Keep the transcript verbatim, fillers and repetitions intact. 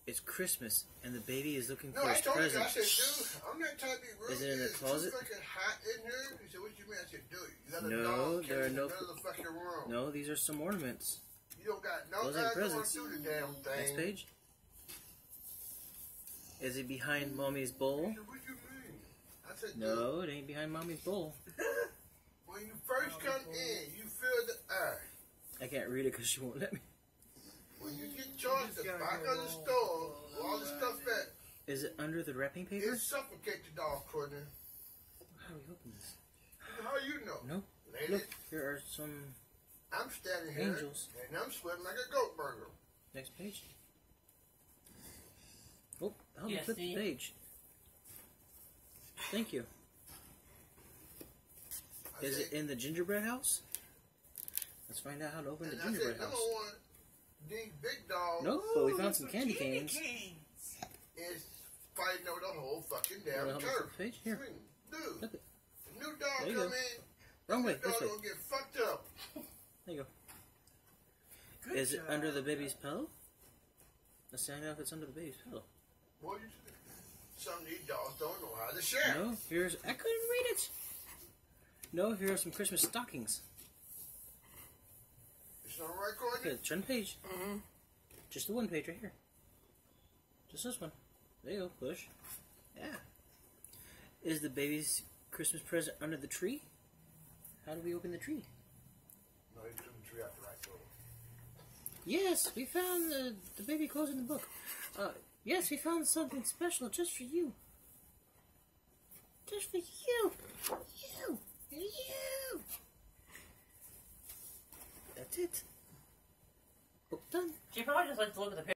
It's Christmas, and the baby is looking No, for I his told present. you, I said, dude, I'm not trying to be rude. Is it in the It's closet? fucking hot in here. He said, what you mean? I said, dude, you got a No, dog there are in no- the middle of the fucking room. No, these are some ornaments. You don't got no Those ain't guy going presents. through the damn thing. Next page. Is it behind Mommy's bowl? He said, what you mean? I said, dude, No, it ain't behind Mommy's bowl. when you first come in, you feel the air. I can't read it because she won't let me. When you get charged the back of the store, with all the stuff that Is it under the wrapping paper? it suffocate the dog, Courtney. How do we open this? How you know? No. Lady, Look, here are some. I'm standing here, Angels. and I'm sweating like a goat burger. Next page. Oh, I'll Yes, flip the see? page. Thank you. I Is said, it in the gingerbread house? Let's find out how to open the and I said, gingerbread number house. one, these big dogs No, but we found some candy Candy canes. canes. is fighting over the whole fucking damn Wanna help me turf. flip the page? Here. Dude, Flip it. the new dog There you come go. in, Wrong way. the This dog way. gonna get fucked up. There you go. Good Is it job. under the baby's pillow? Let's find out if it's under the baby's pillow. Boy, you said, some of these dogs don't know how to share. No, here's. I couldn't read it. No, here are some Christmas stockings. It's not right, Courtney. Okay, turn the page. Mm-hmm. Just the one page right here. Just this one. There you go, push. Yeah. Is the baby's Christmas present under the tree? How do we open the tree? No, he took the tree out the right door. Yes, we found the, the baby clothes in the book. Uh, yes, we found something special just for you. Just for you. You. You. That's it. Book done. She probably just likes to look at the picture.